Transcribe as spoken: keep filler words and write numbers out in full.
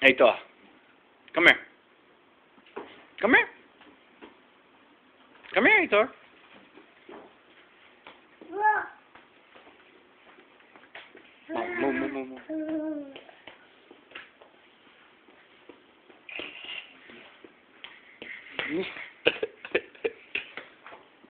Ito. Come here. Come here. Come here, Hitor. Move, move, move, move.